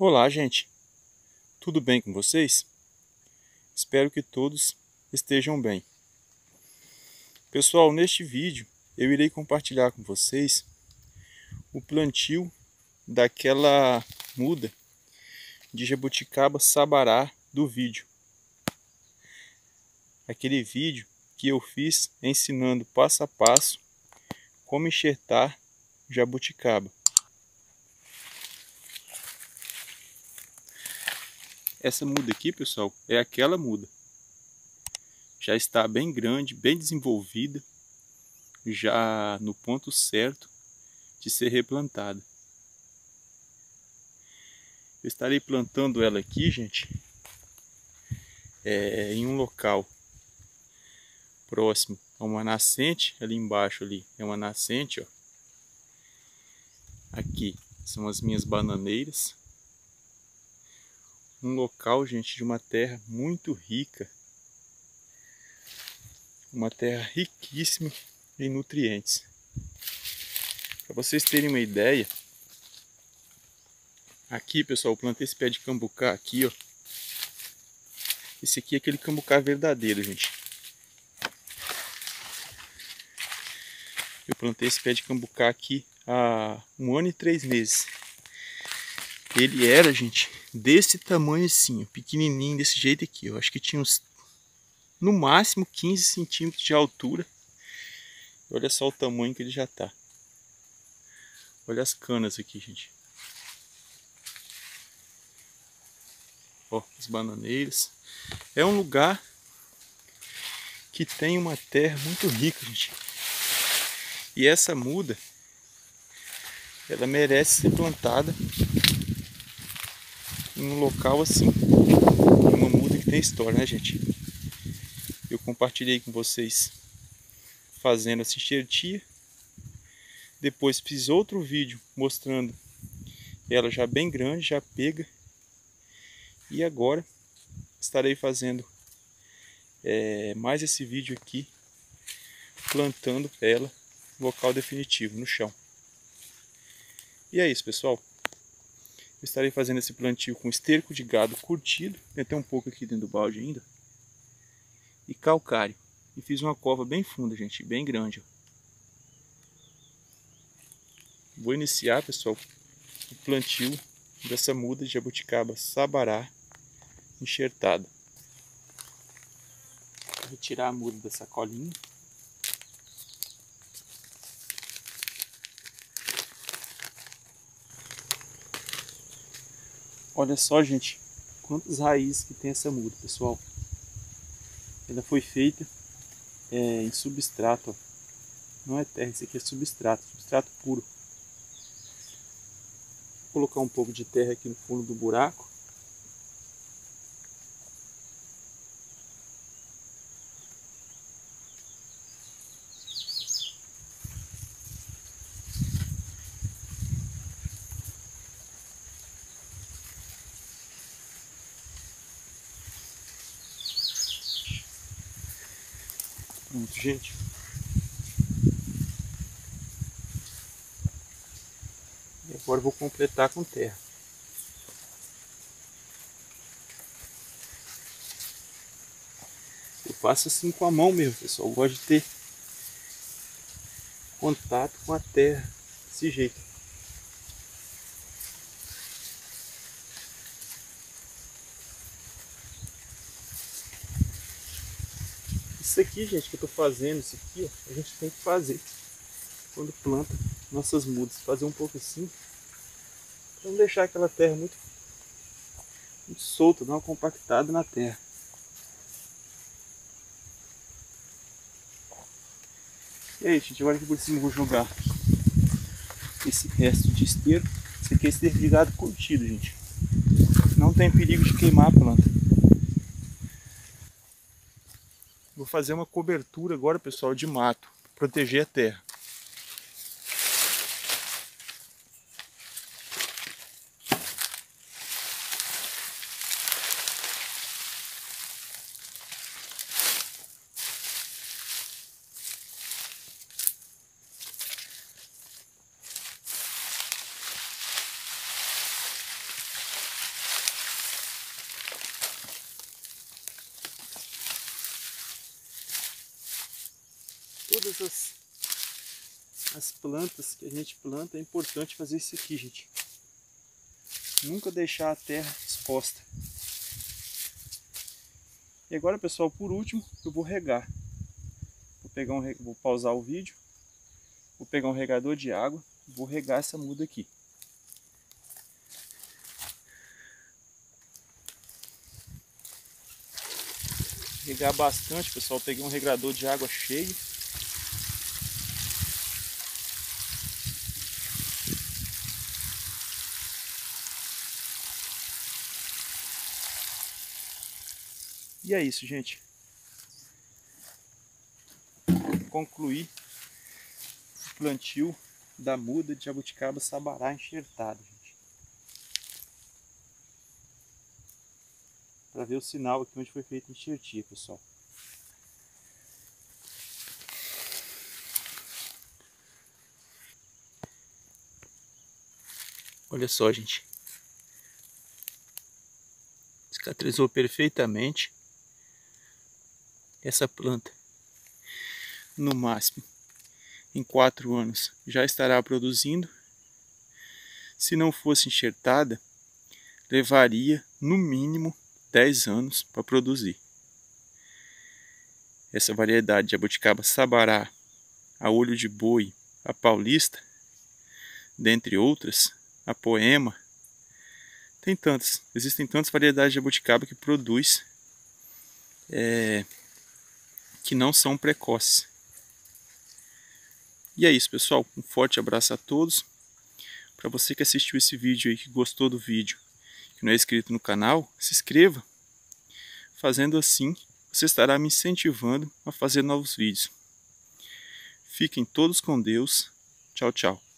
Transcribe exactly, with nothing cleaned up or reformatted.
Olá, gente. Tudo bem com vocês? Espero que todos estejam bem. Pessoal, neste vídeo eu irei compartilhar com vocês o plantio daquela muda de jabuticaba sabará do vídeo. Aquele vídeo que eu fiz ensinando passo a passo como enxertar jabuticaba. Essa muda aqui, pessoal, é aquela muda. Já está bem grande, bem desenvolvida, já no ponto certo de ser replantada. Eu estarei plantando ela aqui, gente, é, em um local próximo a uma nascente. Ali embaixo ali é uma nascente, ó. Aqui são as minhas bananeiras. Um local, gente, de uma terra muito rica. Uma terra riquíssima em nutrientes. Para vocês terem uma ideia, aqui, pessoal, eu plantei esse pé de cambucá aqui, ó. Esse aqui é aquele cambucá verdadeiro, gente. Eu plantei esse pé de cambucá aqui há um ano e três meses. Ele era, gente, desse tamanho assim, ó, pequenininho, desse jeito aqui. Eu acho que tinha uns, no máximo, quinze centímetros de altura. Olha só o tamanho que ele já tá. Olha as canas aqui, gente. Ó, as bananeiras. É um lugar que tem uma terra muito rica, gente. E essa muda, ela merece ser plantada em um local assim. Uma muda que tem história, né, gente? Eu compartilhei com vocês fazendo essa enxertia. Depois fiz outro vídeo mostrando ela já bem grande, já pega. E agora estarei fazendo é, mais esse vídeo aqui, plantando ela no local definitivo, no chão. E é isso, pessoal. Eu estarei fazendo esse plantio com esterco de gado curtido. Tem até um pouco aqui dentro do balde ainda. E calcário. E fiz uma cova bem funda, gente, bem grande. Ó. Vou iniciar, pessoal, o plantio dessa muda de jabuticaba sabará enxertada. Vou tirar a muda da sacolinha. Olha só, gente, quantas raízes que tem essa muda, pessoal. Ela foi feita é, em substrato, ó. Não é terra, isso aqui é substrato, substrato puro. Vou colocar um pouco de terra aqui no fundo do buraco. Pronto, gente. E agora eu vou completar com terra. Eu faço assim com a mão mesmo, pessoal. Eu gosto de ter contato com a terra desse jeito. Isso aqui, gente, que eu tô fazendo, isso aqui, ó, a gente tem que fazer quando planta nossas mudas. Fazer um pouco assim, para não deixar aquela terra muito, muito solta, dar uma compactada na terra. E aí, gente, agora aqui por cima eu vou jogar esse resto de esterco. Esse aqui é esterco de gado curtido, gente. Não tem perigo de queimar a planta. Vou fazer uma cobertura agora, pessoal, de mato, para proteger a terra. todas as, as plantas que a gente planta, é importante fazer isso aqui, gente. Nunca deixar a terra exposta. E agora, pessoal, por último, eu vou regar. Vou, pegar um, vou pausar o vídeo. Vou pegar um regador de água. Vou regar essa muda aqui. Regar bastante, pessoal. Peguei um regador de água cheio. E é isso, gente. Concluí o plantio da muda de jabuticaba sabará enxertada, gente. Para ver o sinal aqui onde foi feita a enxertia, pessoal. Olha só, gente. Cicatrizou perfeitamente. Essa planta, no máximo, em quatro anos, já estará produzindo. Se não fosse enxertada, levaria, no mínimo, dez anos para produzir. Essa variedade de jabuticaba sabará, a olho de boi, a paulista, dentre outras, a poema, tem tantas, existem tantas variedades de jabuticaba que produz, é, que não são precoces. E é isso, pessoal. Um forte abraço a todos. Para você que assistiu esse vídeo aí, que gostou do vídeo, que não é inscrito no canal, se inscreva. Fazendo assim, você estará me incentivando a fazer novos vídeos. Fiquem todos com Deus. Tchau, tchau.